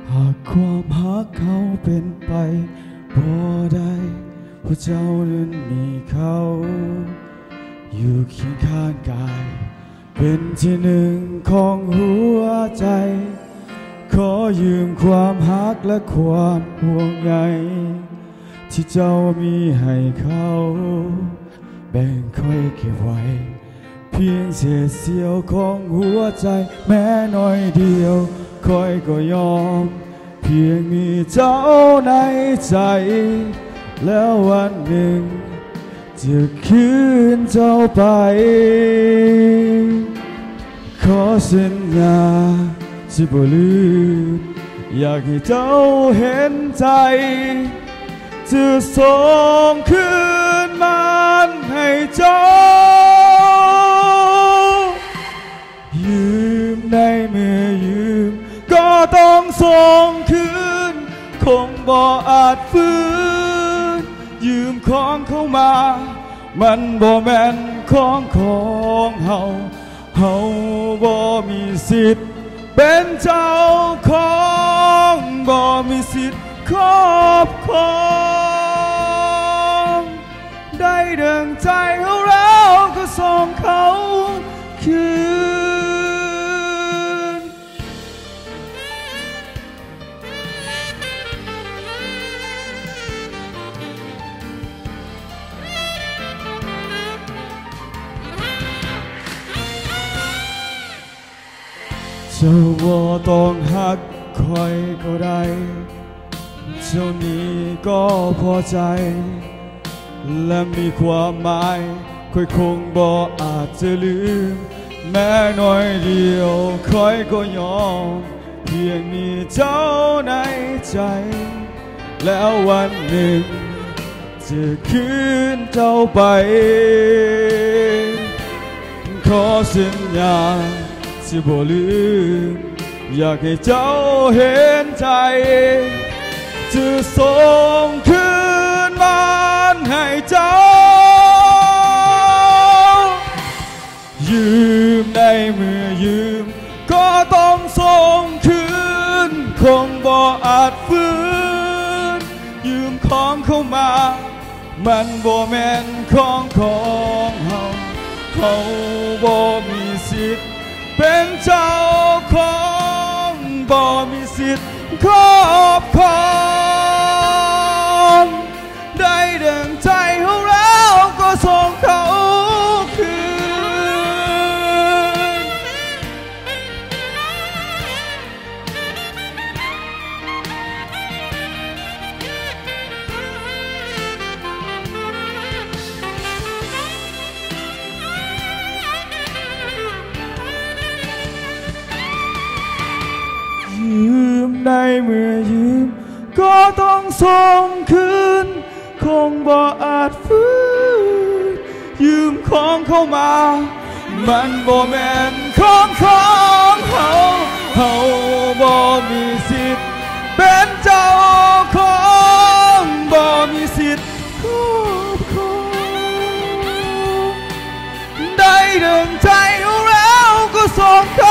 หากความหักเขาเป็นไปบ่ได้เพราะเจ้านั้นมีเขาอยู่เคียงข้างกายเป็นที่หนึ่งของหัวใจขอยืมความหักและความห่วงใยที่เจ้ามีให้เขาแบ่งค่อยเก็บไว้เพียงเศษเสี้ยวของหัวใจแม้น้อยเดียวค่อยก็ยอมเพียงมีเจ้าในใจแล้ววันหนึ่งจะคืนเจ้าไปขอสัญญาจะบ่ลืมอยากให้เจ้าเห็นใจจะส่งคืนมันให้เจ้ายืมในเมื่อยืมก็ต้องส่งคืนคงบ่อาจฟื้นยืมของเข้ามามันบ่แม่นของเฮาบ่มีสิทธิ์เป็นเจ้าของบ่มีสิทธิ์ครอบครองได้ดังใจเขาแล้วก็ส่งเขาคืนเจ้าบ่ต้องหักคอยก็ได้เจ้านี้ก็พอใจและมีความหมายค่อยคงบ่อาจจะลืมแม้น้อยเดียวค่อยก็ยอมเพียงมีเจ้าในใจแล้ววันหนึ่งจะคืนเจ้าไปขอสัญญาจะบ่ลืมอยากให้เจ้าเห็นใจจะส่งคืนมันให้เจ้ายืมในเมื่อยืมก็ต้องส่งคืนคงบ่อาจฟื้นยืมของเข้ามามันบ่แม่นของเฮาบ่มีสิทธิ์เป็นเจ้าของบ่มีสิทธิ์ครอบครองได้ดังใจเขาแล้วก็ส่งเขาคืนยืมในเมื่อยืมก็ต้องส่งคืนคงบ่อาจฟื้นยืมของเข้ามามันบ่แม่นของเฮาบ่มีสิทธิ์เป็นเจ้าของบ่มีสิทธิ์ครอบครองได้ดังใจเขาแล้วก็ส่งเขา